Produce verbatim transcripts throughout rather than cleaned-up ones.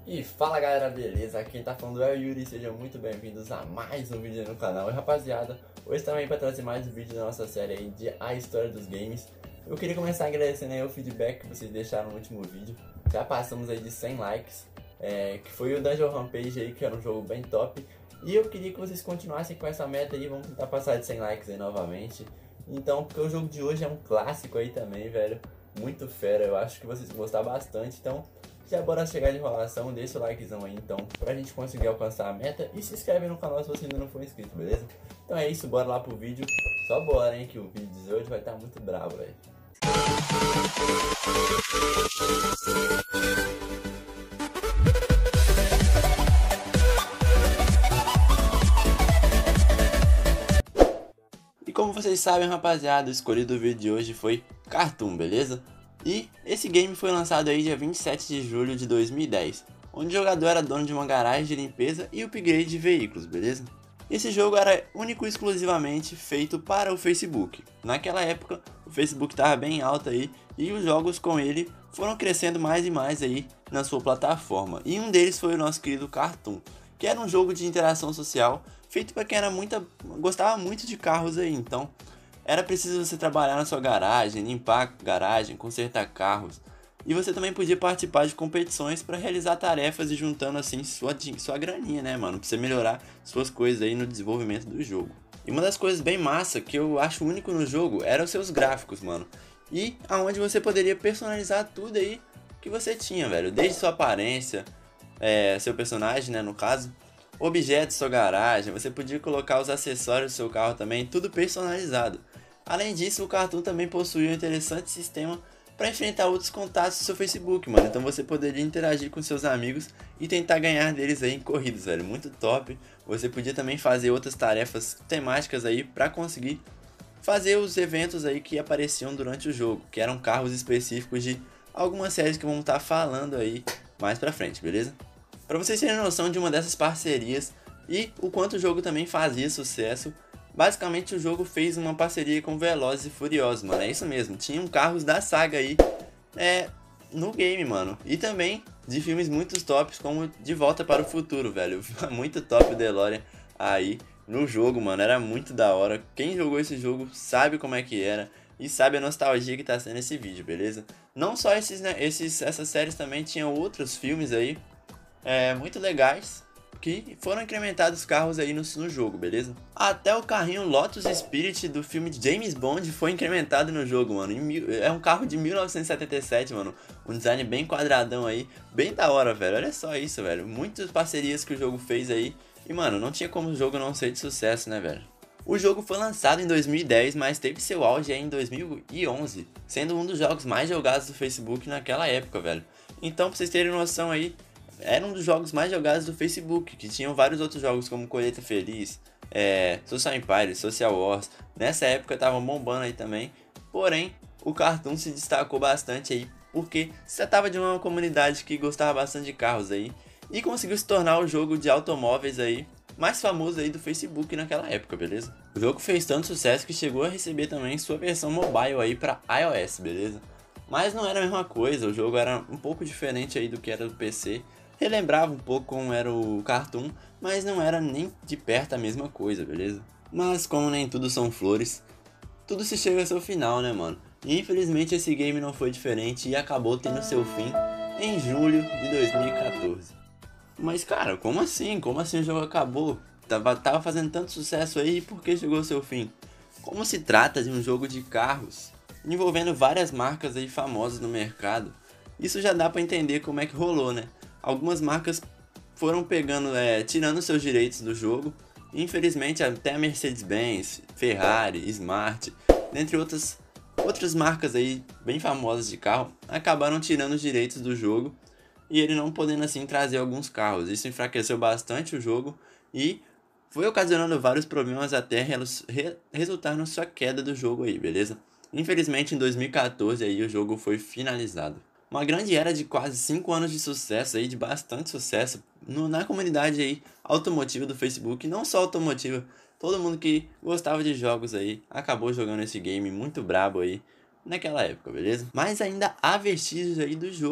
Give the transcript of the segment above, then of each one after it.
E fala galera, beleza? Quem tá falando é o Yuri, sejam muito bem-vindos a mais um vídeo no canal. E rapaziada, hoje também para trazer mais um vídeo da nossa série aí de A História dos Games. Eu queria começar agradecendo aí o feedback que vocês deixaram no último vídeo. Já passamos aí de cem likes, é, que foi o Dungeon Rampage aí, que era um jogo bem top. E eu queria que vocês continuassem com essa meta aí, vamos tentar passar de cem likes aí novamente. Então, porque o jogo de hoje é um clássico aí também, velho, muito fera, eu acho que vocês vão gostar bastante, então... Já bora chegar de enrolação, deixa o likezão aí então, pra gente conseguir alcançar a meta. E se inscreve no canal se você ainda não for inscrito, beleza? Então é isso, bora lá pro vídeo. Só bora, hein, que o vídeo de hoje vai estar muito bravo, velho. E como vocês sabem, rapaziada, o escolhido do vídeo de hoje foi Cartoon, beleza? E esse game foi lançado aí dia vinte e sete de julho de dois mil e dez, onde o jogador era dono de uma garagem de limpeza e upgrade de veículos, beleza? Esse jogo era único e exclusivamente feito para o Facebook. Naquela época, o Facebook estava bem alto aí e os jogos com ele foram crescendo mais e mais aí na sua plataforma. E um deles foi o nosso querido Cartoon, que era um jogo de interação social feito para quem era muita, gostava muito de carros aí, então... Era preciso você trabalhar na sua garagem, limpar a garagem, consertar carros. E você também podia participar de competições para realizar tarefas e juntando assim sua, sua graninha, né, mano? Pra você melhorar suas coisas aí no desenvolvimento do jogo. E uma das coisas bem massa que eu acho único no jogo eram os seus gráficos, mano. E aonde você poderia personalizar tudo aí que você tinha, velho. Desde sua aparência, é, seu personagem, né, no caso. Objetos da sua garagem, você podia colocar os acessórios do seu carro também, tudo personalizado. Além disso, o Cartoon também possuía um interessante sistema para enfrentar outros contatos do seu Facebook, mano. Então você poderia interagir com seus amigos e tentar ganhar deles aí em corridas, velho. Muito top. Você podia também fazer outras tarefas temáticas aí para conseguir fazer os eventos aí que apareciam durante o jogo, que eram carros específicos de algumas séries que vamos estar falando aí mais pra frente, beleza? Para vocês terem noção de uma dessas parcerias e o quanto o jogo também fazia sucesso, basicamente o jogo fez uma parceria com Velozes e Furiosos, mano, é isso mesmo, tinham carros da saga aí é, no game, mano, e também de filmes muito tops como De Volta para o Futuro, velho, muito top o DeLorean aí no jogo, mano, era muito da hora, quem jogou esse jogo sabe como é que era e sabe a nostalgia que tá sendo esse vídeo, beleza? Não só esses, né, esses, essas séries também tinham outros filmes aí, É, muito legais, que foram incrementados carros aí no, no jogo, beleza? Até o carrinho Lotus Spirit do filme de James Bond foi incrementado no jogo, mano. Mil, é um carro de mil novecentos e setenta e sete, mano. Um design bem quadradão aí, bem da hora, velho. Olha só isso, velho. Muitas parcerias que o jogo fez aí. E, mano, não tinha como o jogo não ser de sucesso, né, velho? O jogo foi lançado em dois mil e dez, mas teve seu auge aí em dois mil e onze, sendo um dos jogos mais jogados do Facebook naquela época, velho. Então, pra vocês terem noção aí, era um dos jogos mais jogados do Facebook, que tinham vários outros jogos como Colheita Feliz, é, Social Empire, Social Wars. Nessa época estavam bombando aí também, porém o Cartoon se destacou bastante aí, porque se tratava de uma comunidade que gostava bastante de carros aí, e conseguiu se tornar o jogo de automóveis aí mais famoso aí do Facebook naquela época, beleza? O jogo fez tanto sucesso que chegou a receber também sua versão mobile aí para iOS, beleza? Mas não era a mesma coisa, o jogo era um pouco diferente aí do que era do P C. Relembrava um pouco como era o Cartoon, mas não era nem de perto a mesma coisa, beleza? Mas como nem tudo são flores, tudo se chega ao seu final, né, mano? E infelizmente esse game não foi diferente e acabou tendo seu fim em julho de dois mil e quatorze. Mas cara, como assim? Como assim o jogo acabou? Tava, tava fazendo tanto sucesso aí, por que chegou ao seu fim? Como se trata de um jogo de carros, envolvendo várias marcas aí famosas no mercado, isso já dá pra entender como é que rolou, né? Algumas marcas foram pegando, é, tirando seus direitos do jogo. Infelizmente até a Mercedes-Benz, Ferrari, Smart, dentre outras, outras marcas aí bem famosas de carro, acabaram tirando os direitos do jogo e ele não podendo assim trazer alguns carros. Isso enfraqueceu bastante o jogo e foi ocasionando vários problemas até re resultar na sua queda do jogo aí, beleza? Infelizmente em dois mil e quatorze aí o jogo foi finalizado. Uma grande era de quase cinco anos de sucesso aí, de bastante sucesso no, na comunidade aí automotiva do Facebook, não só automotiva, todo mundo que gostava de jogos aí acabou jogando esse game muito brabo aí naquela época, beleza? Mas ainda há vestígios aí do jogo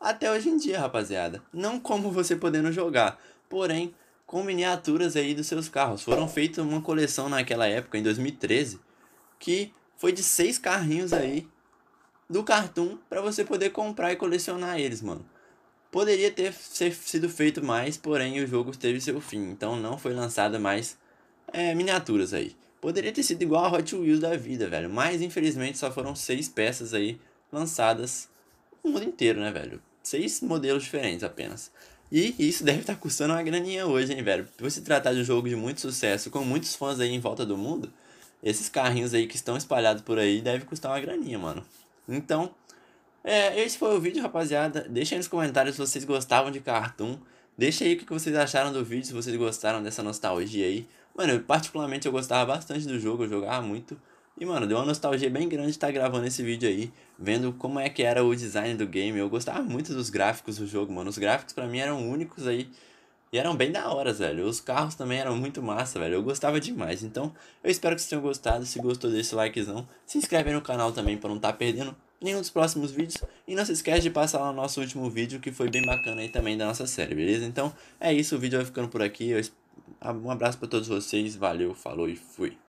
até hoje em dia, rapaziada. Não como você podendo jogar, porém com miniaturas aí dos seus carros. Foram feitas uma coleção naquela época, em dois mil e treze, que foi de seis carrinhos aí do Cartoon para você poder comprar e colecionar eles, mano. Poderia ter ser, sido feito mais, porém o jogo teve seu fim, então não foi lançada mais é, miniaturas aí. Poderia ter sido igual a Hot Wheels da vida, velho, mas infelizmente só foram seis peças aí lançadas no mundo inteiro, né, velho? Seis modelos diferentes apenas. E isso deve estar custando uma graninha hoje, hein, velho? Por se tratar de um jogo de muito sucesso, com muitos fãs aí em volta do mundo, esses carrinhos aí que estão espalhados por aí devem custar uma graninha, mano. Então, é, esse foi o vídeo, rapaziada. Deixa aí nos comentários se vocês gostavam de Cartoon. Deixa aí o que vocês acharam do vídeo, se vocês gostaram dessa nostalgia aí. Mano, eu, particularmente eu gostava bastante do jogo, eu jogava muito. E, mano, deu uma nostalgia bem grande estar gravando esse vídeo aí, vendo como é que era o design do game. Eu gostava muito dos gráficos do jogo, mano. Os gráficos pra mim eram únicos aí. E eram bem da hora, velho. Os carros também eram muito massa, velho. Eu gostava demais. Então, eu espero que vocês tenham gostado. Se gostou, deixa esse likezão. Se inscreve aí no canal também pra não estar perdendo nenhum dos próximos vídeos. E não se esquece de passar lá no nosso último vídeo, que foi bem bacana aí também da nossa série, beleza? Então, é isso. O vídeo vai ficando por aqui. Eu... Um abraço pra todos vocês. Valeu, falou e fui.